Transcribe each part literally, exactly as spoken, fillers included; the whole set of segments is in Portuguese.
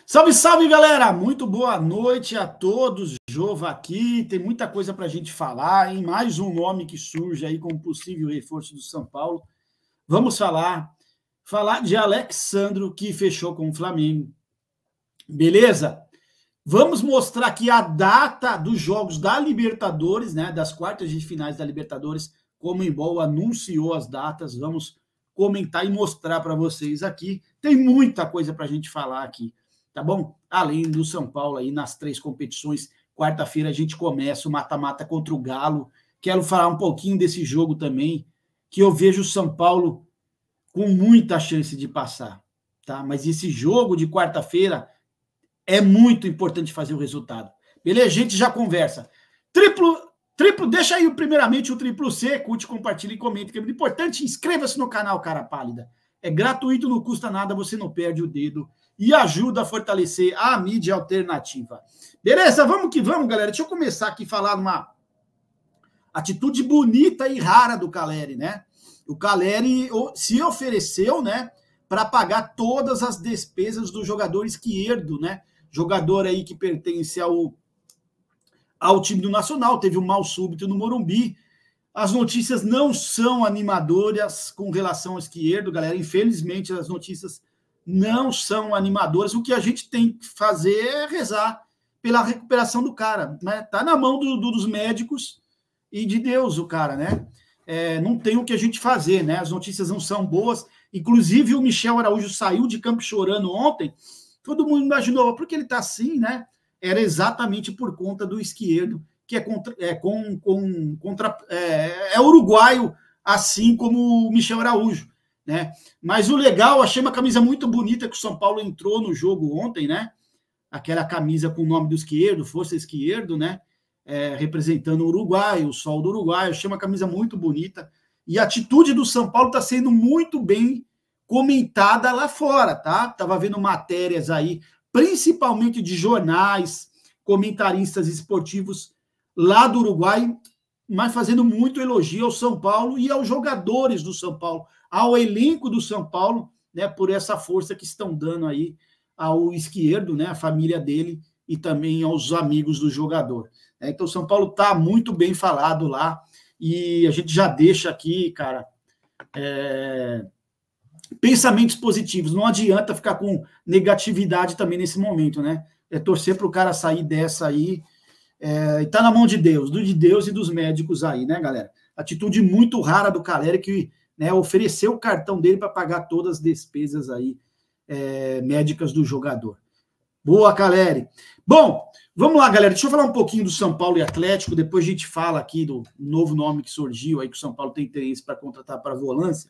Salve, salve, galera! Muito boa noite a todos. Jova aqui, tem muita coisa para a gente falar, hein? Mais um nome que surge aí como possível reforço do São Paulo. Vamos falar, falar de Alex Sandro, que fechou com o Flamengo. Beleza? Vamos mostrar aqui a data dos jogos da Libertadores, né? Das quartas de finais da Libertadores. Como o Embol anunciou as datas, vamos comentar e mostrar para vocês aqui. Tem muita coisa para a gente falar aqui. Tá bom? Além do São Paulo aí nas três competições, quarta-feira a gente começa o mata-mata contra o Galo. Quero falar um pouquinho desse jogo também, que eu vejo o São Paulo com muita chance de passar, tá? Mas esse jogo de quarta-feira é muito importante fazer o resultado. Beleza? A gente já conversa. Triplo, triplo, deixa aí primeiramente o triplo C, curte, compartilha e comenta, que é muito importante. Inscreva-se no canal, cara pálida. É gratuito, não custa nada, você não perde o dedo e ajuda a fortalecer a mídia alternativa. Beleza? Vamos que vamos, galera. Deixa eu começar aqui a falar uma atitude bonita e rara do Caleri, né? O Caleri se ofereceu, né, para pagar todas as despesas do jogador esquerdo, né? Jogador aí que pertence ao, ao time do Nacional, teve um mal súbito no Morumbi. As notícias não são animadoras com relação ao esquerdo, galera. Infelizmente, as notícias não são animadoras. O que a gente tem que fazer é rezar pela recuperação do cara, né? Tá na mão do, do, dos médicos e de Deus o cara, né? É, não tem o que a gente fazer, né? As notícias não são boas. Inclusive, o Michel Araújo saiu de campo chorando ontem. Todo mundo imaginou, por que ele tá assim, né? Era exatamente por conta do esquerdo, que é, contra, é, com, com, contra, é, é uruguaio, assim como o Michel Araújo, né? Mas o legal, achei uma camisa muito bonita que o São Paulo entrou no jogo ontem, né? Aquela camisa com o nome do esquerdo, Força Esquerdo, né? É, representando o Uruguai, o sol do Uruguai. Achei uma camisa muito bonita. E a atitude do São Paulo está sendo muito bem comentada lá fora, tá? Tava vendo matérias aí, principalmente de jornais, comentaristas esportivos lá do Uruguai, mas fazendo muito elogio ao São Paulo e aos jogadores do São Paulo, ao elenco do São Paulo, né, por essa força que estão dando aí ao esquerdo, né, a família dele e também aos amigos do jogador. Então, o São Paulo está muito bem falado lá e a gente já deixa aqui, cara, é, pensamentos positivos. Não adianta ficar com negatividade também nesse momento, né? É torcer para o cara sair dessa aí. É, está na mão de Deus, do de Deus e dos médicos aí, né, galera? Atitude muito rara do Caleri, que, né, ofereceu o cartão dele para pagar todas as despesas aí é, médicas do jogador. Boa, Caleri. Bom, vamos lá, galera. Deixa eu falar um pouquinho do São Paulo e Atlético, depois a gente fala aqui do novo nome que surgiu aí, que o São Paulo tem interesse para contratar para a volância.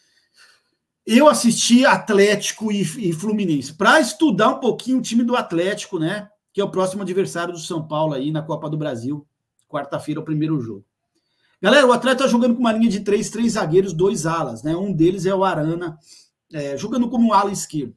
Eu assisti Atlético e, e Fluminense para estudar um pouquinho o time do Atlético, né? Que é o próximo adversário do São Paulo aí na Copa do Brasil. Quarta-feira, o primeiro jogo. Galera, o Atlético está jogando com uma linha de três, três zagueiros, dois alas, né? Um deles é o Arana, é, jogando como ala esquerdo.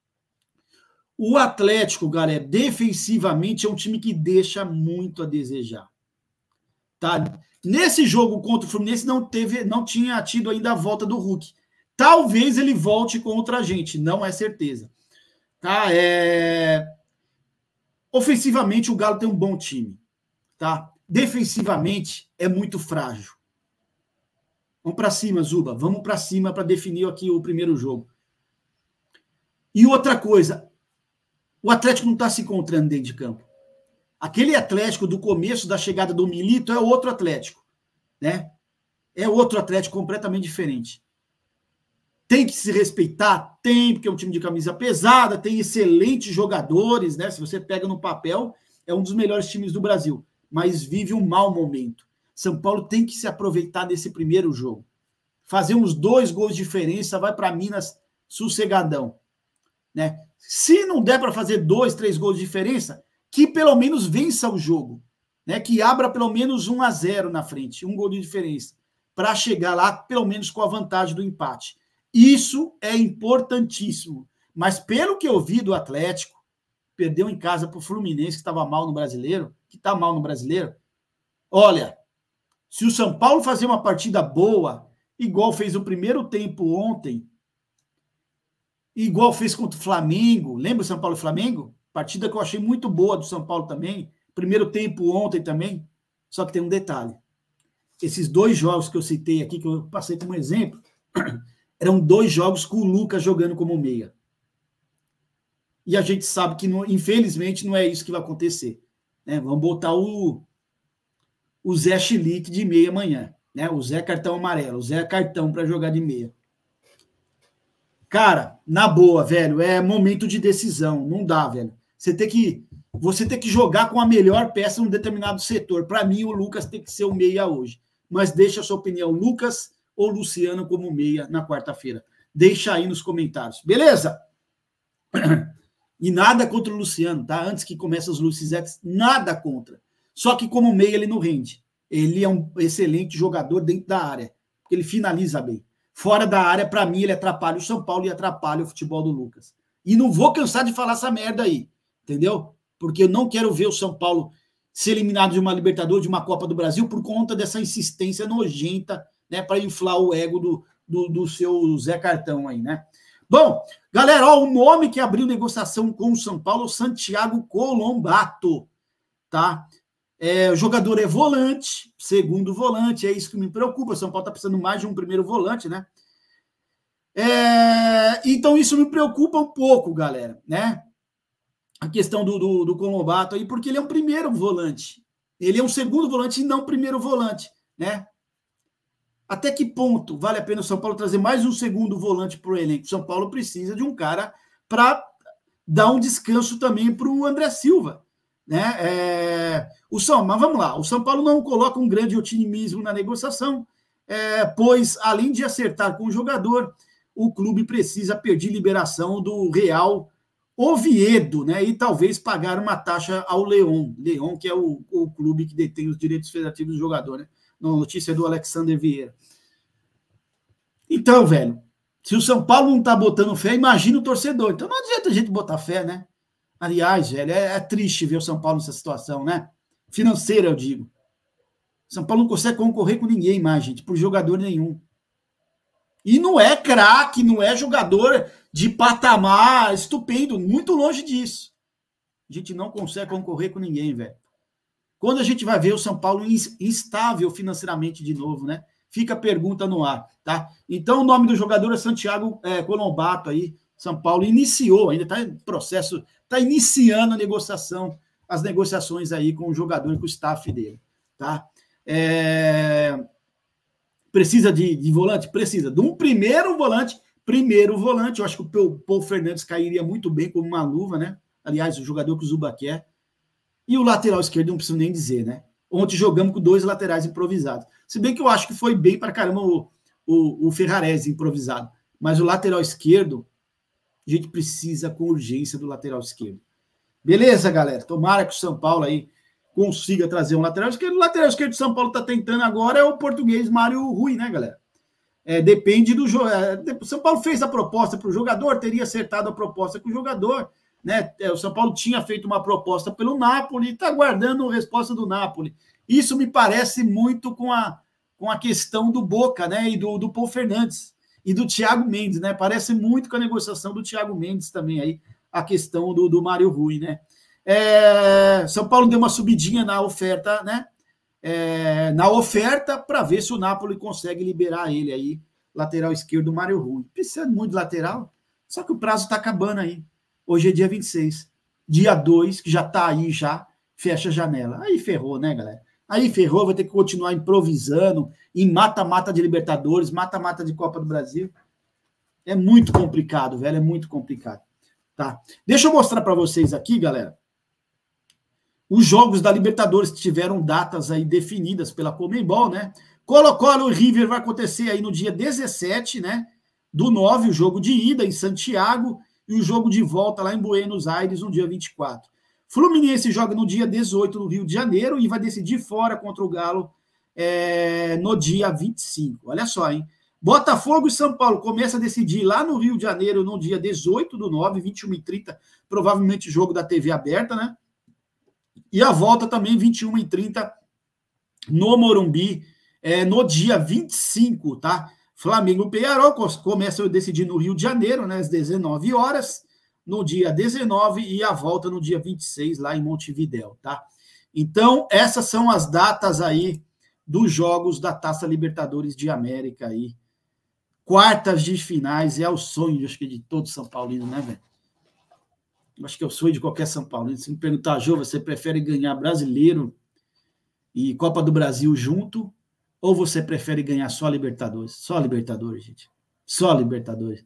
O Atlético, galera, defensivamente é um time que deixa muito a desejar. Tá? Nesse jogo contra o Fluminense não, teve, não tinha tido ainda a volta do Hulk. Talvez ele volte contra a gente, não é certeza. Tá? É... Ofensivamente, o Galo tem um bom time. Tá? Defensivamente, é muito frágil. Vamos para cima, Zuba. Vamos para cima para definir aqui o primeiro jogo. E outra coisa, o Atlético não está se encontrando dentro de campo. Aquele Atlético do começo da chegada do Milito é outro Atlético, né? É outro Atlético completamente diferente. Tem que se respeitar? Tem, porque é um time de camisa pesada, tem excelentes jogadores, né? Se você pega no papel, é um dos melhores times do Brasil, mas vive um mau momento. São Paulo tem que se aproveitar desse primeiro jogo. Fazer uns dois gols de diferença, vai para Minas sossegadão, né? Se não der para fazer dois, três gols de diferença, que pelo menos vença o jogo, né? Que abra pelo menos um a zero na frente, um gol de diferença, para chegar lá pelo menos com a vantagem do empate. Isso é importantíssimo. Mas pelo que eu vi do Atlético, perdeu em casa para o Fluminense, que estava mal no Brasileiro, que está mal no Brasileiro. Olha, se o São Paulo fazer uma partida boa, igual fez o primeiro tempo ontem, igual fez contra o Flamengo. Lembra o São Paulo e Flamengo? Partida que eu achei muito boa do São Paulo também. Primeiro tempo ontem também. Só que tem um detalhe. Esses dois jogos que eu citei aqui, que eu passei como exemplo, eram dois jogos com o Lucas jogando como meia. E a gente sabe que, não, infelizmente, não é isso que vai acontecer. Né? Vamos botar o, o Zé Chilique de meia amanhã. Né? O Zé Cartão Amarelo, o Zé Cartão para jogar de meia. Cara, na boa, velho, é momento de decisão. Não dá, velho. Você tem que, você tem que jogar com a melhor peça num determinado setor. Para mim, o Lucas tem que ser o meia hoje. Mas deixa a sua opinião, Lucas ou Luciano como meia na quarta-feira. Deixa aí nos comentários. Beleza? E nada contra o Luciano, tá? Antes que comece os Lucizetes, nada contra. Só que como meia ele não rende. Ele é um excelente jogador dentro da área. Porque ele finaliza bem. Fora da área, para mim, ele atrapalha o São Paulo e atrapalha o futebol do Lucas. E não vou cansar de falar essa merda aí. Entendeu? Porque eu não quero ver o São Paulo ser eliminado de uma Libertadores, de uma Copa do Brasil, por conta dessa insistência nojenta, né, para inflar o ego do, do, do seu Zé Cartão aí, né? Bom, galera, ó, o nome que abriu negociação com o São Paulo, Santiago Colombato, tá? É, o jogador é volante, segundo volante, é isso que me preocupa. O São Paulo tá precisando mais de um primeiro volante, né? É, então isso me preocupa um pouco, galera, né? A questão do, do, do Colombato aí, porque ele é um primeiro volante. Ele é um segundo volante e não primeiro volante, né? Até que ponto vale a pena o São Paulo trazer mais um segundo volante para o elenco? O São Paulo precisa de um cara para dar um descanso também para o André Silva, né? É, o São, mas vamos lá, o São Paulo não coloca um grande otimismo na negociação, é, pois, além de acertar com o jogador, o clube precisa pedir liberação do Real Oviedo, né? E talvez pagar uma taxa ao León. León, que é o, o clube que detém os direitos federativos do jogador, né? Notícia do Alexander Vieira. Então, velho, se o São Paulo não tá botando fé, imagina o torcedor. Então não adianta a gente botar fé, né? Aliás, velho, é, é triste ver o São Paulo nessa situação, né? Financeira, eu digo. São Paulo não consegue concorrer com ninguém mais, gente, por jogador nenhum. E não é craque, não é jogador de patamar estupendo, muito longe disso. A gente não consegue concorrer com ninguém, velho. Quando a gente vai ver o São Paulo instável financeiramente de novo, né? Fica a pergunta no ar, tá? Então, o nome do jogador é Santiago é, Colombato aí. São Paulo iniciou, ainda está em processo, está iniciando a negociação, as negociações aí com o jogador e com o staff dele, tá? É... Precisa de, de volante? Precisa. De um primeiro volante, primeiro volante. Eu acho que o Paul Fernandes cairia muito bem como uma luva, né? Aliás, o jogador que o Zuba quer. E o lateral esquerdo, não preciso nem dizer, né? Ontem jogamos com dois laterais improvisados. Se bem que eu acho que foi bem para caramba o, o, o Ferrarese improvisado. Mas o lateral esquerdo, a gente precisa com urgência do lateral esquerdo. Beleza, galera? Tomara que o São Paulo aí consiga trazer um lateral esquerdo. O lateral esquerdo do São Paulo está tentando agora é o português Mário Rui, né, galera? É, depende do jogo. É, o São Paulo fez a proposta para o jogador, teria acertado a proposta com o jogador, né? É, o São Paulo tinha feito uma proposta pelo Napoli e está aguardando a resposta do Napoli. Isso me parece muito com a, com a questão do Boca, né? E do, do Paul Fernandes e do Thiago Mendes, né? Parece muito com a negociação do Thiago Mendes também aí, a questão do, do Mário Rui, né? É, São Paulo deu uma subidinha na oferta, né? É, na oferta para ver se o Napoli consegue liberar ele aí, lateral esquerdo, Mário Rui. Precisa muito de lateral, só que o prazo está acabando aí. Hoje é dia vinte e seis. Dia dois, que já está aí, já fecha a janela. Aí ferrou, né, galera? Aí ferrou, vai ter que continuar improvisando em mata-mata de Libertadores, mata-mata de Copa do Brasil. É muito complicado, velho, é muito complicado. Tá? Deixa eu mostrar para vocês aqui, galera, os jogos da Libertadores que tiveram datas aí definidas pela Conmebol, né? Colo-Colo e River vai acontecer aí no dia dezessete, né? Do nove, o jogo de ida em Santiago e o jogo de volta lá em Buenos Aires no dia vinte e quatro. Fluminense joga no dia dezoito no Rio de Janeiro e vai decidir fora contra o Galo é, no dia vinte e cinco. Olha só, hein? Botafogo e São Paulo começa a decidir lá no Rio de Janeiro no dia dezoito do nove, vinte e uma e trinta, provavelmente jogo da T V aberta, né? E a volta também, vinte e uma e trinta, no Morumbi, é, no dia vinte e cinco, tá? Flamengo e Peñarol começam a decidir no Rio de Janeiro, né, às dezenove horas, no dia dezenove, e a volta no dia vinte e seis, lá em Montevidéu, tá? Então, essas são as datas aí dos jogos da Taça Libertadores de América aí. Quartas de finais, é o sonho, acho que, de todo São Paulino, né, velho? Acho que é o sonho de qualquer São Paulino. Se me perguntar, Jô, você prefere ganhar Brasileiro e Copa do Brasil junto, ou você prefere ganhar só Libertadores? Só Libertadores, gente. Só Libertadores.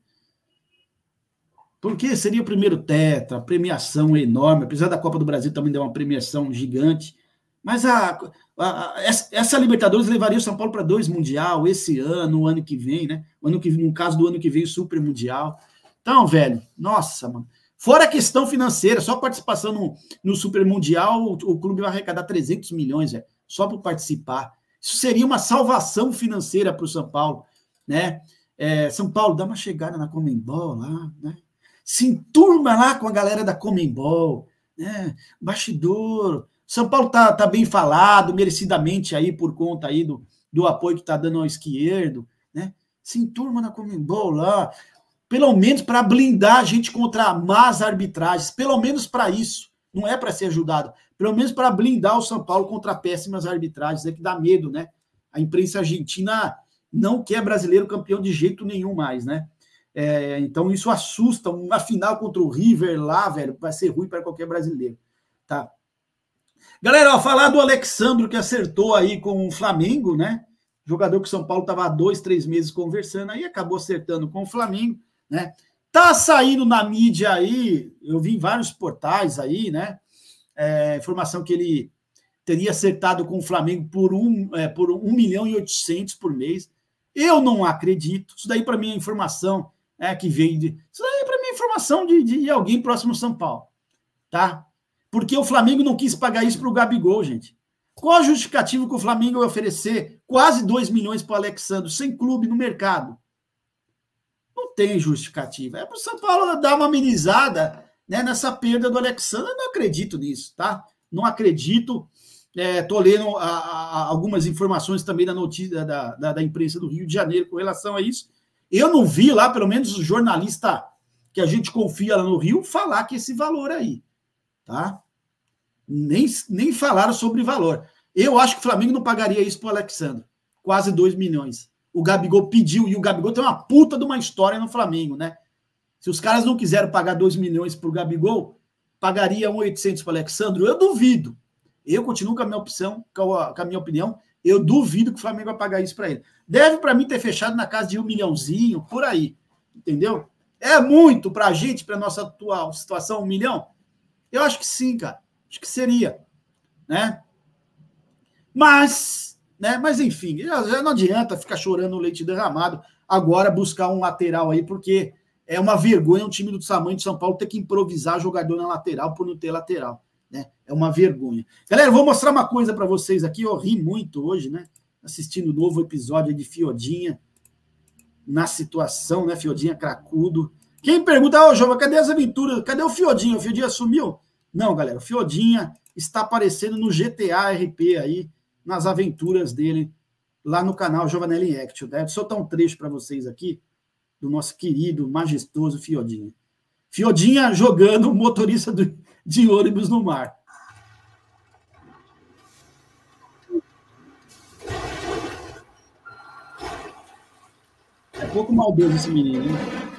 Porque seria o primeiro tetra, premiação enorme, apesar da Copa do Brasil também dar uma premiação gigante, mas a, a, a, essa Libertadores levaria o São Paulo para dois Mundial esse ano, o ano que vem, né? O ano que, no caso do ano que vem, o Super Mundial. Então, velho, nossa, mano. Fora a questão financeira, só participação no, no Super Mundial, o, o clube vai arrecadar trezentos milhões, velho, só por participar. Isso seria uma salvação financeira para o São Paulo, né? É, São Paulo, dá uma chegada na Conmebol lá, né? Se enturma lá com a galera da Conmebol, né? Bastidor. São Paulo tá, tá bem falado, merecidamente aí por conta aí do, do apoio que tá dando ao esquerdo, né? Se enturma na Conmebol lá, pelo menos para blindar a gente contra más arbitragens, pelo menos para isso. Não é para ser ajudado, pelo menos para blindar o São Paulo contra péssimas arbitragens, é que dá medo, né? A imprensa argentina não quer brasileiro campeão de jeito nenhum mais, né? É, então isso assusta, uma final contra o River lá, velho, vai ser ruim para qualquer brasileiro, tá? Galera, ó, falar do Alexandro que acertou aí com o Flamengo, né? Jogador que o São Paulo estava há dois, três meses conversando, aí acabou acertando com o Flamengo, né? Tá saindo na mídia aí, eu vi em vários portais aí, né? É, informação que ele teria acertado com o Flamengo por um, é, por um milhão e oitocentos por mês. Eu não acredito. Isso daí para mim é informação é, que veio de. Isso daí para mim é informação de, de alguém próximo ao São Paulo, tá? Porque o Flamengo não quis pagar isso para o Gabigol, gente. Qual a justificativa que o Flamengo vai oferecer quase dois milhões para o Alexandre sem clube no mercado? Não tem justificativa. É para o São Paulo dar uma amenizada, né, nessa perda do Alexandre. Eu não acredito nisso, tá? Não acredito. Estou é, lendo a, a, algumas informações também da notícia da, da, da imprensa do Rio de Janeiro com relação a isso. Eu não vi lá, pelo menos o jornalista que a gente confia lá no Rio, falar que esse valor aí, tá? Nem, nem falaram sobre valor. Eu acho que o Flamengo não pagaria isso para o Alexandre. Quase dois milhões. O Gabigol pediu, e o Gabigol tem uma puta de uma história no Flamengo, né? Se os caras não quiseram pagar dois milhões para o Gabigol, pagaria um oitocentos para o Alexandre? Eu duvido. Eu continuo com a minha opção, com a, com a minha opinião, eu duvido que o Flamengo vai pagar isso para ele. Deve, para mim, ter fechado na casa de um milhãozinho, por aí. Entendeu? É muito para a gente, para a nossa atual situação, um milhão? Eu acho que sim, cara. Acho que seria, né? Mas, né? Mas enfim, já não adianta ficar chorando o leite derramado, agora buscar um lateral aí, porque é uma vergonha um time do tamanho de São Paulo ter que improvisar jogador na lateral por não ter lateral, né? É uma vergonha. Galera, eu vou mostrar uma coisa para vocês aqui, eu ri muito hoje, né? Assistindo o novo episódio de Fiodinha, na situação, né? Fiodinha cracudo. Quem pergunta, ô, oh, Jova, cadê as aventuras? Cadê o Fiodinha? O Fiodinha sumiu? Não, galera, o Fiodinha está aparecendo no G T A R P aí, nas aventuras dele, lá no canal Giovanelli Action. Né? Vou soltar um trecho para vocês aqui, do nosso querido, majestoso Fiodinha. Fiodinha jogando o motorista do, de ônibus no mar. É pouco maldoso esse menino, hein?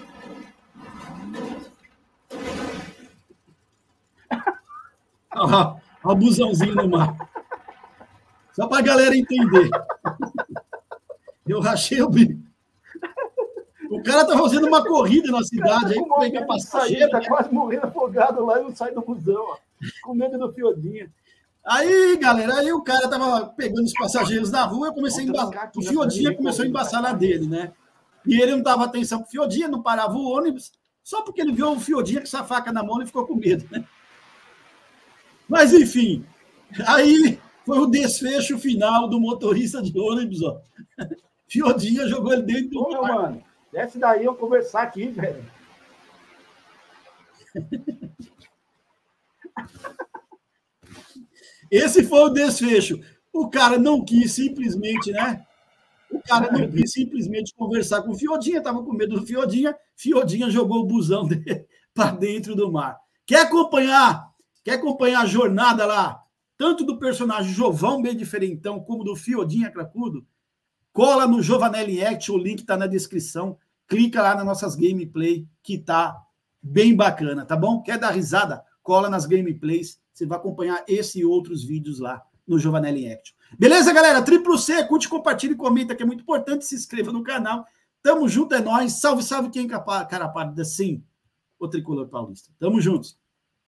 Olha o busãozinho no mar. Só para a galera entender. Eu rachei o bico. O cara tá fazendo uma corrida na cidade, aí pega passageiro. Tá quase morrendo afogado lá e não sai do busão, ó, com medo do Fiodinha. Aí, galera, aí o cara tava pegando os passageiros na rua, eu comecei a embaçar. O Fiodinha começou a embaçar na dele, né? E ele não dava atenção pro Fiodinha, não parava o ônibus, só porque ele viu o Fiodinha com essa faca na mão e ficou com medo, né? Mas, enfim, aí foi o desfecho final do motorista de ônibus, ó. Fiodinha jogou ele dentro do Ô, mar. Mano, desce daí eu conversar aqui, velho. Esse foi o desfecho. O cara não quis simplesmente, né? cara não quis simplesmente conversar com o Fiodinha, estava com medo do Fiodinha, Fiodinha jogou o busão dele para dentro do mar. Quer acompanhar? Quer acompanhar a jornada lá, tanto do personagem Jovão, bem diferentão, como do Fiodinha Cracudo? Cola no Giovanelli Act, o link está na descrição. Clica lá nas nossas gameplay, que tá bem bacana, tá bom? Quer dar risada? Cola nas gameplays, você vai acompanhar esse e outros vídeos lá no Giovanelli Action. Beleza, galera? Triplo C, curte, compartilha e comenta, que é muito importante. Se inscreva no canal. Tamo junto, é nóis. Salve, salve quem cara pálida, sim, o Tricolor Paulista. Tamo juntos.